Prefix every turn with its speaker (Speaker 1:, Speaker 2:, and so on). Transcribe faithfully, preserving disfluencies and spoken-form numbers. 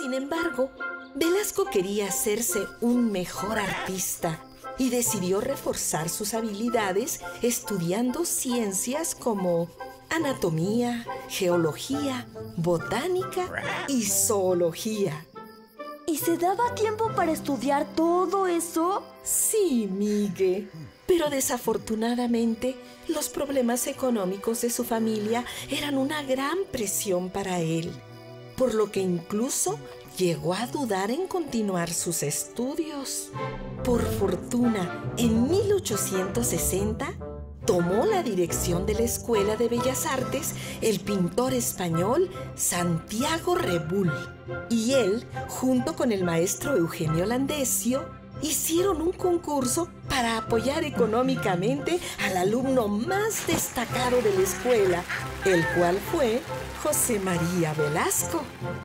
Speaker 1: Sin embargo, Velasco quería hacerse un mejor artista y decidió reforzar sus habilidades estudiando ciencias como anatomía, geología, botánica y zoología.
Speaker 2: ¿Y se daba tiempo para estudiar todo eso?
Speaker 1: Sí, Migue. Pero desafortunadamente, los problemas económicos de su familia eran una gran presión para él, por lo que incluso llegó a dudar en continuar sus estudios. Por fortuna, en mil ochocientos sesenta, tomó la dirección de la Escuela de Bellas Artes el pintor español Santiago Rebull. Y él, junto con el maestro Eugenio Landesio, hicieron un concurso para apoyar económicamente al alumno más destacado de la escuela, el cual fue José María Velasco.